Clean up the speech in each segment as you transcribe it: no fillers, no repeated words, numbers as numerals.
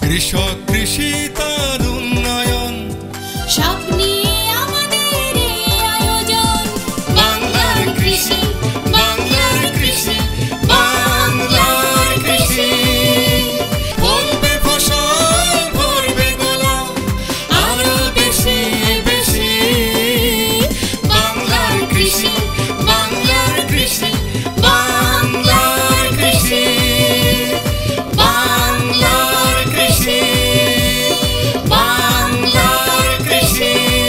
কৃষক কৃষি তার উন্নয়ন সব নিয়ে আমাদের আয়োজন বাংলার কৃষি বাংলার কৃষি বাংলার কৃষি ফলবে ফসল ভরবে গোলা আরো বেশি বেশি বাংলার কৃষি বাংলার কৃষি বাংলার কৃষি বাংলার কৃষি বাংলার কৃষি।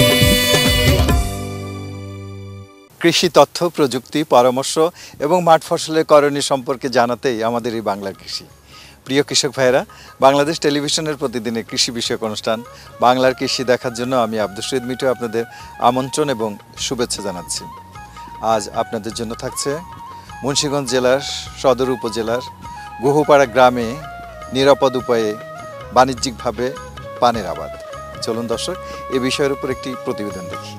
কৃষি তথ্য প্রযুক্তি পরামর্শ এবং মাঠ ফসলের করণীয় সম্পর্কে জানাতেই আমাদের এই বাংলার কৃষি। প্রিয় কৃষক ভাইয়েরা, বাংলাদেশ টেলিভিশনের প্রতিদিনের কৃষি বিষয়ক অনুষ্ঠান বাংলার কৃষি দেখার জন্য আমি আব্দুল শহীদ মিঠু আপনাদের আমন্ত্রণ এবং শুভেচ্ছা জানাচ্ছি। আজ আপনাদের জন্য থাকছে মুন্সিগঞ্জ জেলার সদর উপজেলার গুহপাড়া গ্রামে নিরাপদ উপায়ে বাণিজ্যিকভাবে পানের আবাদ। চলুন দর্শক, এ বিষয়ের উপর একটি প্রতিবেদন দেখি।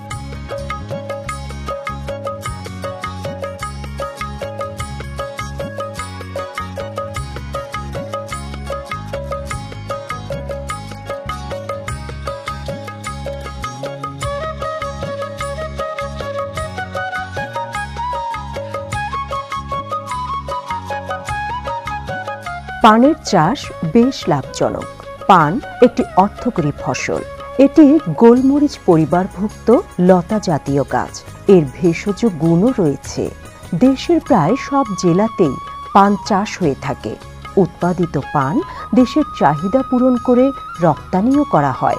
পানের চাষ বেশ লাভজনক। পান একটি অর্থকরী ফসল। এটি গোলমরিচ পরিবারভুক্ত লতা জাতীয় গাছ। এর ভেষজ গুণও রয়েছে। দেশের প্রায় সব জেলাতেই পান চাষ হয়ে থাকে। উৎপাদিত পান দেশের চাহিদা পূরণ করে রপ্তানিও করা হয়।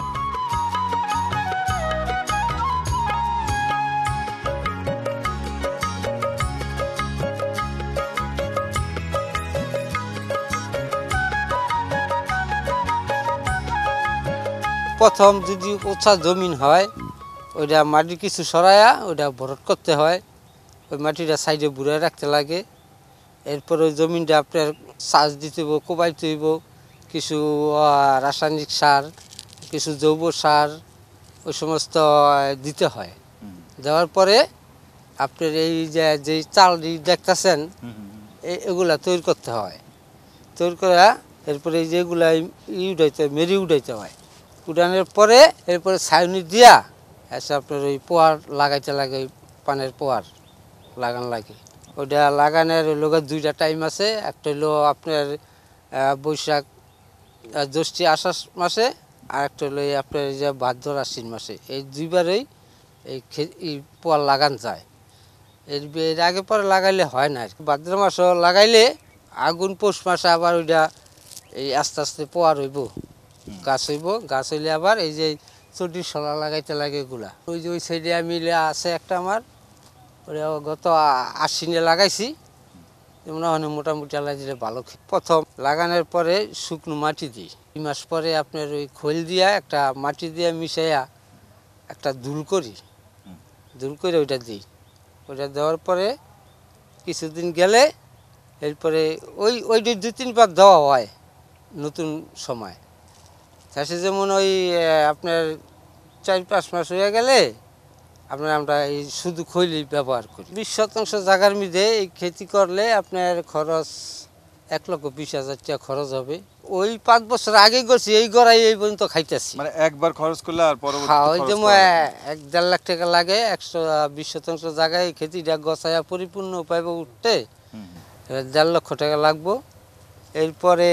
প্রথম যদি উঁচা জমিন হয়, ওইটা মাটি কিছু সরাইয়া ওইটা ভরট করতে হয়। ওই মাটিটা সাইডে বুড়ায় রাখতে লাগে। এরপর ওই জমিনটা আপনার চাষ দিতে হইব, কোবাইতে হইব, কিছু রাসায়নিক সার, কিছু জৈব সার ওই সমস্ত দিতে হয়। দেওয়ার পরে আপনার এই যে চাল দেখতেছেন এগুলা তৈরি করতে হয়। তৈরি করা এরপরে এই যেগুলা উঠাইতে মেরি উঠাইতে হয়। উঠানোর পরে এরপরে ছাউনি দিয়া এসে আপনার ওই পোয়ার লাগাইতে লাগে। ওই পানের পোয়ার লাগান লাগে। ওইটা লাগানোর লোকের দুইটা টাইম আছে। একটা হলো আপনার বৈশাখ জ্যৈষ্ঠী আষাঢ় মাসে, আর একটা হলো আপনার এই যে ভাদ্র আশ্বিন মাসে। এই দুইবারেই এই পোয়ার লাগান যায়। এর আগে পরে লাগাইলে হয় না। ভাদ্র মাসও লাগাইলে আগুন পৌষ মাসে আবার ওইটা এই আস্তে আস্তে পোয়ার হইব, গাছ হইব। গাছ হইলে আবার এই যে চটির শলা লাগাইতে লাগে এগুলা। ওই যে ওই সাইডে আমি আছে একটা আমার, ওটা গত আশ্বিনে লাগাইছি। মনে হয় মোটামুটি আলাই দিলে ভালো। প্রথম লাগানোর পরে শুকনো মাটি দিই। 2 মাস পরে আপনার ওই খোল দিয়া একটা মাটি দিয়ে মিশাইয়া একটা ধুল করি। ধুল করে ওইটা দিই। ওইটা দেওয়ার পরে কিছুদিন গেলে এরপরে ওইটা 2-3 বার দেওয়া হয় নতুন সময়। চাষে যেমন ওই আপনার 4-5 মাস হয়ে গেলে আমরা এই শুধু খৈলি ব্যবহার করি। 20% জায়গার মধ্যে এই খেতি করলে আপনার খরচ 1,20,000 টাকা খরচ হবে। ওই 5 বছর আগে করছি, এই গড়াই এই পর্যন্ত খাইতেছি। মানে একবার খরচ করলে আর পরবর্তী হ্যাঁ, ওই যেমন 1-1.5 লাখ টাকা লাগে। 120% জায়গায় খেতিটা গছায়া পরিপূর্ণ উপায় উঠতে 1.5 লক্ষ টাকা লাগবো। এরপরে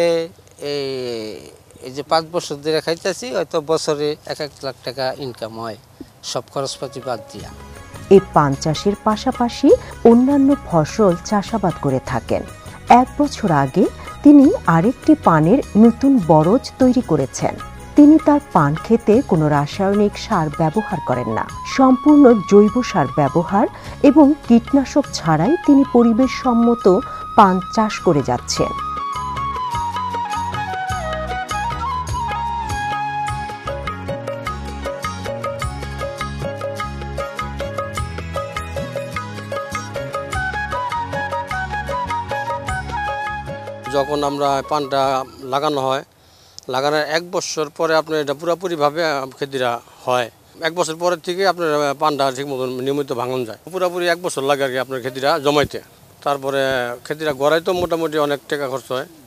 এই যে 5 বছর ধরে খাইতেছি, হয়তো বছরে 1 লাখ টাকা ইনকাম হয় সব খরচপাতি বাদ দিয়া। এই পান চাষের পাশাপাশি অন্যান্য ফসল চাষাবাদ করে থাকেন। 1 বছর আগে তিনি আরেকটি পানের নতুন বরজ তৈরি করেছেন। তিনি তার পান খেতে কোনো রাসায়নিক সার ব্যবহার করেন না। সম্পূর্ণ জৈব সার ব্যবহার এবং কীটনাশক ছাড়াই তিনি পরিবেশসম্মত পান চাষ করে যাচ্ছেন। যখন আমরা পানটা লাগানো হয়, লাগানোর 1 বছর পরে আপনার এটা পুরোপুরিভাবে খেতিটা হয়। 1 বছর পরের থেকে আপনার পানটা ঠিক মতন নিয়মিত ভাঙন যায়। পুরোপুরি 1 বছর লাগে আর কি আপনার খেতিটা জমাইতে। তারপরে খেতিটা গড়াইতেও মোটামুটি অনেক টাকা খরচ হয়।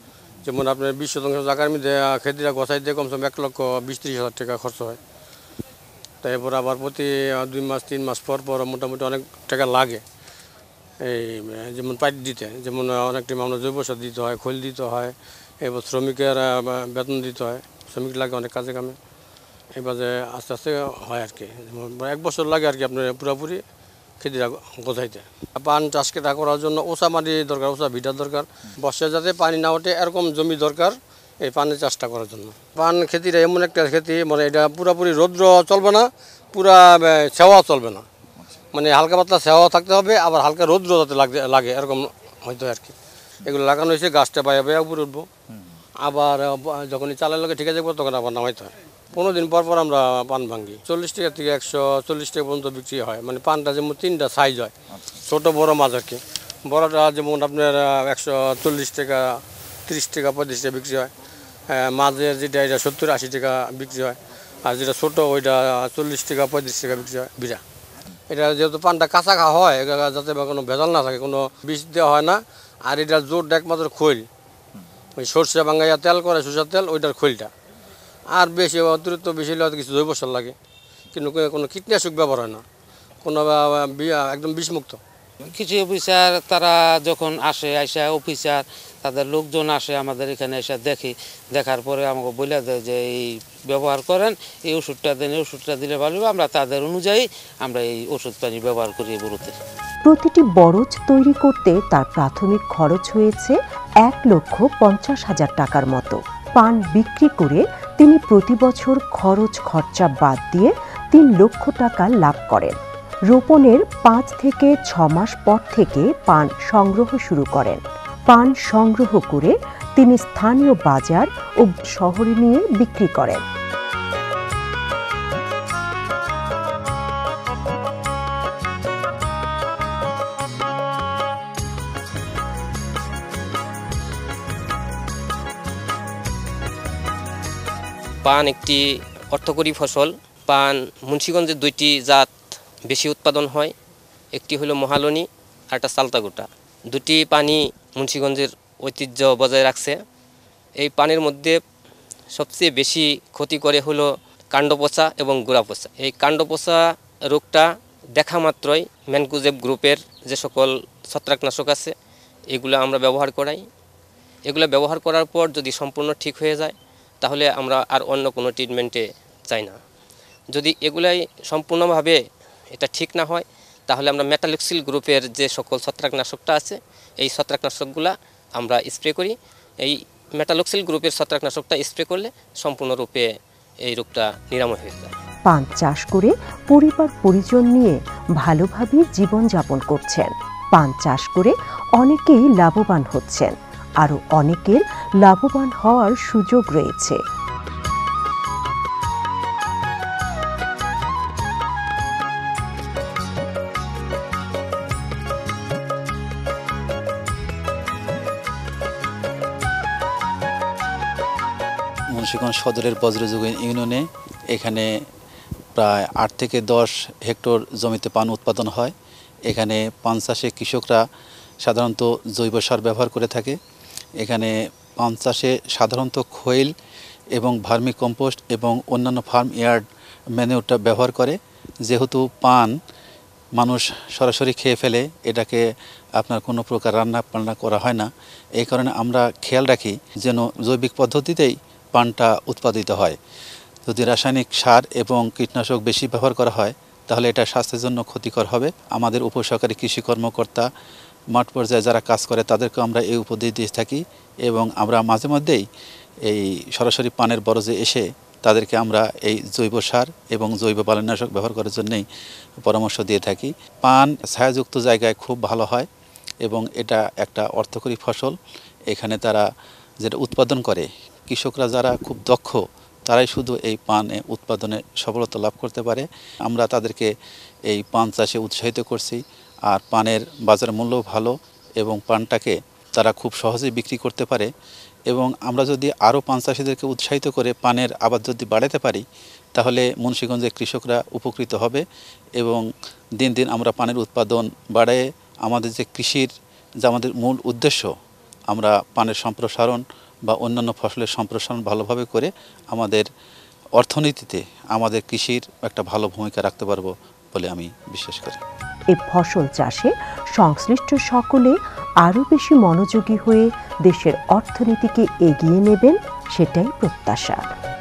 যেমন আপনার 20 শতাংশ জায়গার মধ্যে খেতিরা গোছাইতে কমসে কম 1,20,30,000 টাকা খরচ হয়। তারপর আবার প্রতি 2 মাস 3 মাস পর পর মোটামুটি অনেক টাকা লাগে এই যেমন পাইপ দিতে, যেমন অনেক টাইম আমরা জৈব সার দিতে হয়, খোল দিতে হয়, এবার শ্রমিকের বেতন দিতে হয়, শ্রমিক লাগে অনেক কাজে কামে। এবারে আস্তে আস্তে হয় আর কি, যেমন 1 বছর লাগে আর কি আপনার পুরোপুরি খেতিটা গোছাইতে। পান চাষ করার জন্য ওষা মাটি দরকার, ওষা ভিটার দরকার, বর্ষায় যাতে পানি না ওঠে এরকম জমি দরকার এই পানের চাষটা করার জন্য। পান খেতিটা এমন একটা খেতি, মানে এটা পুরোপুরি রৌদ্র চলবে না, পুরা ছাওয়া চলবে না, মানে হালকা পাতলা ছাওয়া থাকতে হবে, আবার হালকা রৌদ্র যাতে লাগে এরকম হইতে হয় আর কি। এগুলো লাগানো হয়েছে, গাছটা বাইরে বাইরে উপরে উঠবো, আবার যখনই চালের লোকে ঠিক আছে তখন আবার নামাইতে হয়। 15 দিন পর পর আমরা পান ভাঙি। 40 টাকা থেকে 140 টাকা পর্যন্ত বিক্রি হয়। মানে পানটা যেমন 3টা সাইজ হয়, ছোট বড় মাছ আর কি। বড়টা যেমন আপনার 140 টাকা, 30 টাকা, 35 টাকা বিক্রি হয়। মাঝের যেটা এটা 70-80 টাকা বিক্রি হয়, আর যেটা ছোটো ওইটা 40 টাকা 35 টাকা বিক্রি হয় বিড়া। এটা যেহেতু পানটা কাঁচা খাওয়া হয়, যাতে বা কোনো ভেজাল না থাকে, কোনো বিষ দেওয়া হয় না। আর এটার জোরটা একমাত্র খৈল, ওই সরষে ভাঙাইয়া তেল করে সরষের তেল, ওইটার খৈলটা। আর বেশি অতিরিক্ত বেশি হলে হয়তো কিছু জৈব সার লাগে, কিন্তু কোনো কীটনাশক ব্যবহার হয় না, কোনো একদম বিষমুক্ত। কৃষি অফিসার তারা যখন আসা অফিসার তাদের লোকজন আসে আমাদের এখানে এসে দেখার পরে আমাকে বলে দেয় যে এই ব্যবহার করেন, এই ওষুধটা দেন, এই ওষুধটা দিলে ভালো হবে। আমরা তাদের অনুযায়ী আমরা এই ওষুধ পানি ব্যবহার করি গরুতে। প্রতিটি বরজ তৈরি করতে তার প্রাথমিক খরচ হয়েছে 1,50,000 টাকার মতো। পান বিক্রি করে তিনি প্রতি বছর খরচ খরচা বাদ দিয়ে 3 লক্ষ টাকা লাভ করেন। রোপণের 5 থেকে 6 মাস পর থেকে পান সংগ্রহ শুরু করেন। পান সংগ্রহ করে তিনি স্থানীয় বাজার ও শহরে নিয়ে বিক্রি করেন। পান একটি অর্থকরী ফসল। পান মুন্সিগঞ্জের 2টি জাত বেশি উৎপাদন হয়, একটি হলো মহালনী আর একটা সালতাগোটা। 2টি পানি মুন্সিগঞ্জের ঐতিহ্য বজায় রাখছে। এই পানের মধ্যে সবচেয়ে বেশি ক্ষতি করে হলো কাণ্ডপচা এবং গোড়াপচা। এই কাণ্ডপচা রোগটা দেখা মাত্রই ম্যানকোজেব গ্রুপের যে সকল ছত্রাকনাশক আছে এগুলো আমরা ব্যবহার করাই। এগুলো ব্যবহার করার পর যদি সম্পূর্ণ ঠিক হয়ে যায় তাহলে আমরা আর অন্য কোনো ট্রিটমেন্টে চাই না। যদি এগুলাই সম্পূর্ণভাবে এটা ঠিক না হয় তাহলে আমরা মেটালক্সিল গ্রুপের যে সকল ছত্রাকনাশকটা আছে এই ছত্রাকনাশকগুলা আমরা স্প্রে করি। এই মেটালক্সিল গ্রুপের ছত্রাকনাশকটা স্প্রে করলে সম্পূর্ণরূপে এই রোগটা নিরাময় হয়ে যায়। পান চাষ করে পরিবার পরিজন নিয়ে ভালোভাবে জীবনযাপন করছেন। পান চাষ করে অনেকেই লাভবান হচ্ছেন, আরও অনেকের লাভবান হওয়ার সুযোগ রয়েছে। মুন্সিগঞ্জ সদরের বজ্রযোগী ইউনিয়নে এখানে প্রায় 8 থেকে 10 হেক্টর জমিতে পান উৎপাদন হয়। এখানে পান চাষে কৃষকরা সাধারণত জৈব সার ব্যবহার করে থাকে। এখানে পান চাষে সাধারণত খৈল এবং ভার্মি কম্পোস্ট এবং অন্যান্য ফার্ম ইয়ার্ড ম্যানিউরটা ব্যবহার করে। যেহেতু পান মানুষ সরাসরি খেয়ে ফেলে, এটাকে আপনার কোনো প্রকার রান্না করা হয় না, এই কারণে আমরা খেয়াল রাখি যেন জৈবিক পদ্ধতিতেই পানটা উৎপাদিত হয়। যদি রাসায়নিক সার এবং কীটনাশক বেশি ব্যবহার করা হয় তাহলে এটা স্বাস্থ্যের জন্য ক্ষতিকর হবে। আমাদের উপসহকারী কৃষি কর্মকর্তা মাঠ পর্যায়ে যারা কাজ করে তাদেরকে আমরা এই উপদেশ দিয়ে থাকি এবং আমরা মাঝে মধ্যেই এই সরাসরি পানের বরজে এসে তাদেরকে আমরা এই জৈব সার এবং জৈব বালানাশক ব্যবহার করার জন্যই পরামর্শ দিয়ে থাকি। পান ছায়াযুক্ত জায়গায় খুব ভালো হয় এবং এটা একটা অর্থকরী ফসল। এখানে তারা যেটা উৎপাদন করে, কৃষকরা যারা খুব দক্ষ তারাই শুধু এই পানে উৎপাদনে সফলতা লাভ করতে পারে। আমরা তাদেরকে এই পান চাষে উৎসাহিত করছি। আর পানের বাজার মূল্য ভালো এবং পানটাকে তারা খুব সহজেই বিক্রি করতে পারে। এবং আমরা যদি আরও পান চাষিদেরকে উৎসাহিত করে পানের আবাদ যদি বাড়াতে পারি তাহলে মুন্সিগঞ্জের কৃষকরা উপকৃত হবে এবং দিন দিন আমরা পানের উৎপাদন বাড়ায় আমাদের যে কৃষির যে আমাদের মূল উদ্দেশ্য, আমরা পানের সম্প্রসারণ বা অন্যান্য ফসলের সম্প্রসারণ ভালোভাবে করে আমাদের অর্থনীতিতে আমাদের কৃষির একটা ভালো ভূমিকা রাখতে পারবো বলে আমি বিশ্বাস করি। এই ফসল চাষে সংশ্লিষ্ট সকলে আরও বেশি মনোযোগী হয়ে দেশের অর্থনীতিকে এগিয়ে নেবেন, সেটাই প্রত্যাশা।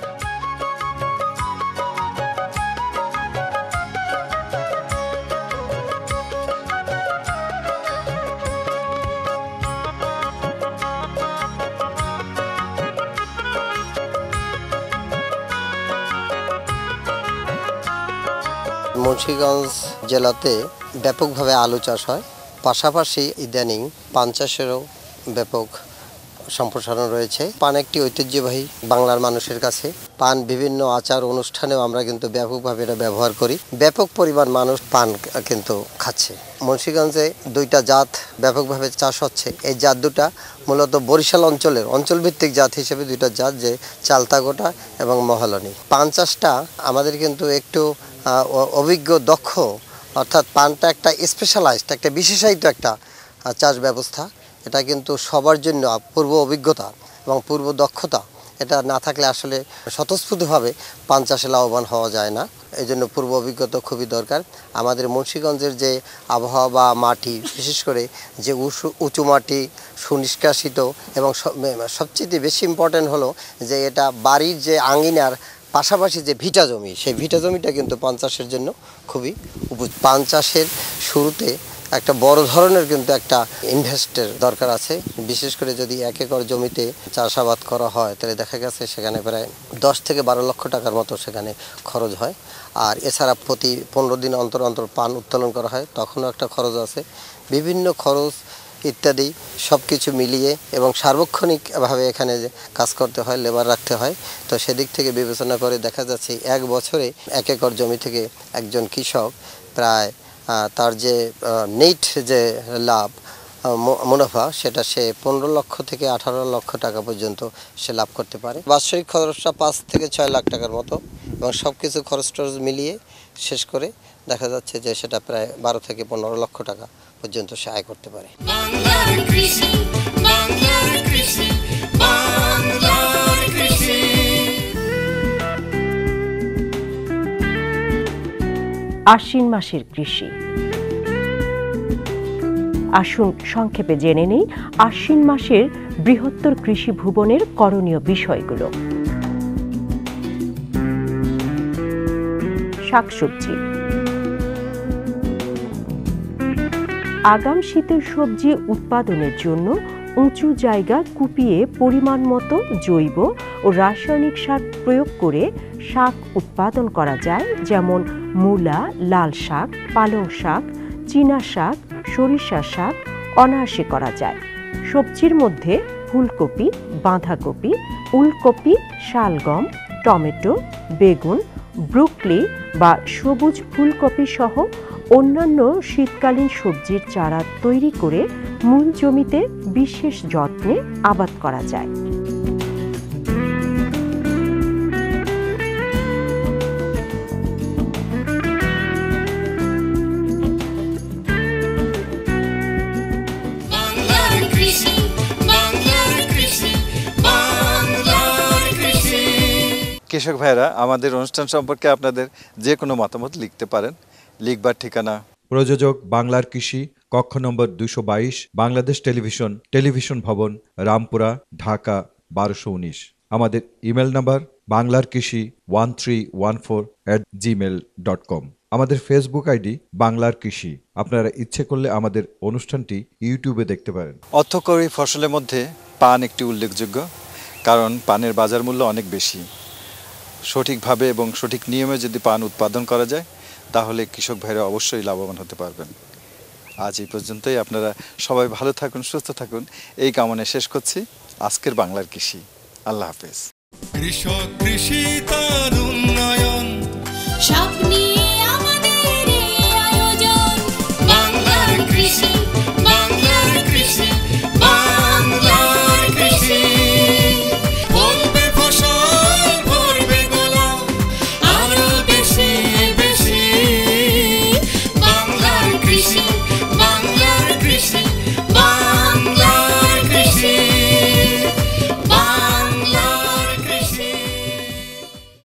মুন্সিগঞ্জ জেলাতে ব্যাপকভাবে আলু চাষ হয়, পাশাপাশি ইদানিং পান চাষেরও ব্যাপক সম্প্রসারণ রয়েছে। পান একটি ঐতিহ্যবাহী বাংলার মানুষের কাছে। পান বিভিন্ন আচার অনুষ্ঠানেও আমরা কিন্তু ব্যাপকভাবে এটা ব্যবহার করি। ব্যাপক পরিমাণ মানুষ পান কিন্তু খাচ্ছে। মুন্সিগঞ্জে দুইটা জাত ব্যাপকভাবে চাষ হচ্ছে। এই জাত দুটা মূলত বরিশাল অঞ্চলভিত্তিক জাত হিসেবে দুইটা জাত, যে চালতাগোটা এবং মহালনী। পান চাষটা আমাদের কিন্তু একটু অভিজ্ঞ, দক্ষ, অর্থাৎ পানটা একটা স্পেশালাইজড, একটা বিশেষায়িত একটা চাষ ব্যবস্থা। এটা কিন্তু সবার জন্য পূর্ব অভিজ্ঞতা এবং পূর্ব দক্ষতা এটা না থাকলে আসলে স্বতঃস্ফূর্তভাবে পান চাষে লাভবান হওয়া যায় না। এই জন্য পূর্ব অভিজ্ঞতা খুবই দরকার। আমাদের মুন্সিগঞ্জের যে আবহাওয়া বা মাটি, বিশেষ করে যে উঁচু মাটি, সুনিষ্কাশিত, এবং সবচেয়ে বেশি ইম্পর্ট্যান্ট হলো যে এটা বাড়ির যে আঙিনার পাশাপাশি যে ভিটা জমি, সেই ভিটা জমিটা কিন্তু পান চাষের জন্য খুবই পান চাষের শুরুতে একটা বড় ধরনের কিন্তু একটা ইনভেস্টের দরকার আছে। বিশেষ করে যদি 1 একর জমিতে চাষাবাদ করা হয় তাহলে দেখা গেছে সেখানে প্রায় 10 থেকে 12 লক্ষ টাকার মতো সেখানে খরচ হয়। আর এছাড়া প্রতি 15 দিন অন্তর অন্তর পান উত্তোলন করা হয়, তখনও একটা খরচ আছে। বিভিন্ন খরচ ইত্যাদি সব কিছু মিলিয়ে এবং সার্বক্ষণিকভাবে এখানে কাজ করতে হয়, লেবার রাখতে হয়। তো সেদিক থেকে বিবেচনা করে দেখা যাচ্ছে 1 বছরে 1 একর জমি থেকে একজন কৃষক প্রায় তার যে নেট যে লাভ মুনাফা, সেটা সে 15 লক্ষ থেকে 18 লক্ষ টাকা পর্যন্ত সে লাভ করতে পারে। বাৎসরিক খরচটা 5 থেকে 6 লাখ টাকার মতো, এবং সব কিছু খরচ টরচ মিলিয়ে শেষ করে দেখা যাচ্ছে যে সেটা প্রায় 12 থেকে 15 লক্ষ টাকা পর্যন্ত সে আয় করতে পারে। বাংলার কৃষি, বাংলার কৃষি, বাংলার কৃষি। আশ্বিন মাসের কৃষি। আসুন সংক্ষেপে জেনে নেই আশ্বিন মাসের বৃহত্তর কৃষি ভুবনের করণীয় বিষয়গুলো। শাকসবজি। আগাম শীতের সবজি উৎপাদনের জন্য উঁচু জায়গা কুপিয়ে পরিমাণ মতো জৈব ও রাসায়নিক সার প্রয়োগ করে শাক উৎপাদন করা যায়, যেমন মূলা, লাল শাক, পালং শাক, চীনা শাক, সরিষা শাক অনায়াসে করা যায়। সবজির মধ্যে ফুলকপি, বাঁধাকপি, উলকপি, শালগম, টমেটো, বেগুন, ব্রুকলি বা সবুজ ফুলকপি সহ অন্যান্য শীতকালীন সবজির চারা তৈরি করে মূল জমিতে বিশেষ যত্নে আবাদ করা যায়। কৃষক ভাইরা, আমাদের অনুষ্ঠান সম্পর্কে আপনাদের যে কোনো মতামত লিখতে পারেন। লিখবার ঠিকানা: প্রযোজক বাংলার কৃষি, কক্ষ নম্বর 222, বাংলাদেশ টেলিভিশন, টেলিভিশন ভবন, রামপুরা, ঢাকা 1219। আমাদের ইমেল নাম্বার banglarkrishi1314@gmail.com। আমাদের ফেসবুক আইডি বাংলার কৃষি। আপনারা ইচ্ছে করলে আমাদের অনুষ্ঠানটি ইউটিউবে দেখতে পারেন। অর্থকরী ফসলের মধ্যে পান একটি উল্লেখযোগ্য, কারণ পানের বাজার মূল্য অনেক বেশি। সঠিকভাবে এবং সঠিক নিয়মে যদি পান উৎপাদন করা যায় তাহলে কৃষক ভাইরা অবশ্যই লাভবান হতে পারবেন। আজ এই পর্যন্তই। আপনারা সবাই ভালো থাকুন, সুস্থ থাকুন, এই কামনায় শেষ করছি আজকের বাংলার কৃষি। আল্লাহ হাফেজ। কৃষক, কৃষি তার উন্নয়ন, স্বপ্নে